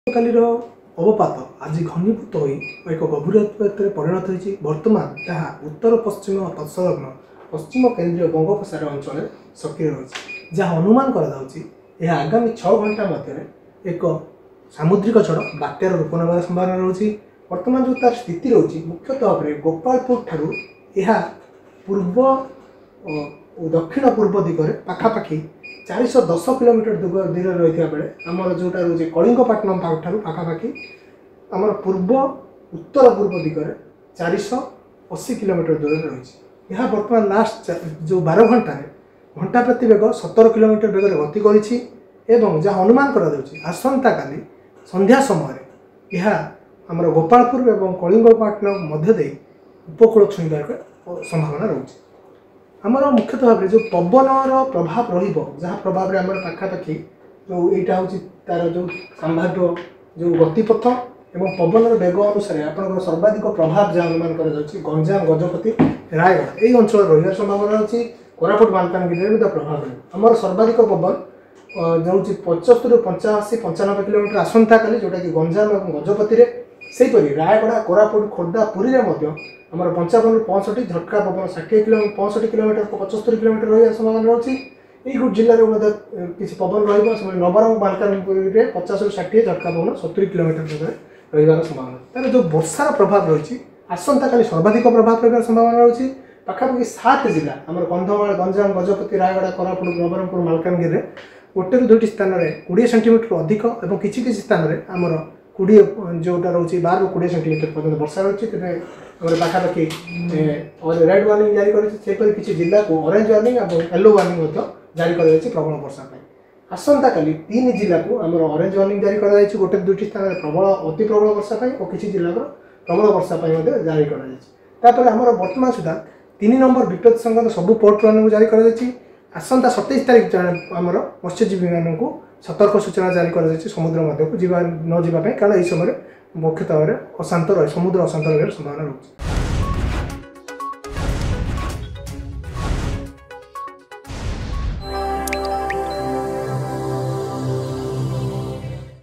कालीर अवपात आज घनीभूत हो एक गभीर परिणत होती। बर्तमान जहाँ उत्तर पश्चिम तत्सलग्न पश्चिम केन्द्रीय बंगोपसागर अंचल सक्रिय रही, जहाँ अनुमान कर आगामी 6 घंटा मध्य एक सामुद्रिक झड़ बात्यार रूप नेबार संभावना रही। बर्तमान जो तार स्थिति रही मुख्यतः भाव में गोपालपुर ठारू यह पूर्व दक्षिण पूर्व दिगरे पाखापाखि 410 किलोमीटर दूर रही बेले आमर जोटा रोचे कलिंगपाटनम ठारू पाखापाखि आमर पूर्व उत्तर पूर्व दिगरे 480 किलोमीटर दूर रही। यह बर्तमान लास्ट जो 12 घंटा प्रति बेग 17 किलोमीटर बेगर गति करिछि एवं जहाँ अनुमान करा आसंता काली संध्या समय यह आमर गोपालपुर एवं कलिंगपाटनम मध्य दे उपकूल छुईबार संभावना रही। आमर मुख्यतः भाव में जो पवनर प्रभाव रहा प्रभाव में आम पाखापाखि जो यहाँ हूँ तार जो संभाव्य जो गतिपथ एवं पवनर बेग अनुसार आप सर्वाधिक प्रभाव जहाँ अनुमान कर गंजाम गजपति रायगढ़ यही अंचल रही संभावना अच्छी। कोरापुट मालकानगिरी प्रभाव रही आमर सर्वाधिक पवन जो 75 ରୁ 85-95 किलोमीटर आसंता काली जोटा कि गंजाम और गजपति सेहीपरि रायगढ़ कोरापुट खोर्धा पुरी में आमर 55 ରୁ 65 झटका पवन 65 किलोमीटर 75 किलोमीटर रही संभावना रही। यही जिले में किसी पवन रबरंग मालकानगिरी में 50 ରୁ 60 झटका पवन 70 किलोमीटर रही संभावना। तार जो वर्षार प्रभाव रही आसंता काली सर्वाधिक प्रभाव रही संभावना रही। पाखापाखि 7 जिला आमर कंधमाल गंजाम गजपति रायगढ़ कोरापुट नवरंगपुर मालकानगिरी में 1 ରୁ 2ଟି स्थान में 20 सेंटीमीटर अधिक और किसी स्थान में आमर 20 जोटा रही 12 ରୁ 20 सेंटीमीटर पर्यटन वर्षा रही। तेज पाखापाखि रेड वार्निंग जारी कर किसी जिला को ऑरेंज वार्निंग और येलो वार्निंग जारी कर प्रबल वर्षा आसंता काली 3 जिला को आमर ऑरेंज वार्निंग जारी कर 1 ରୁ 2ଟି स्थान में प्रबल अति प्रबल वर्षा और किसी जिला प्रबल वर्षा जारी कर आमर बर्तमान सुधा 3 नंबर विपद संगत सबू पोर्ट मान जारी कर आसंता 27 तारीख आमर मत्स्यजीवी मानक सतर्क सूचना जारी कर समुद्र मध्य को न जावाई कारण यह समय मुख्यतः अशांत रहे समुद्र अशांत रही संभावना रही।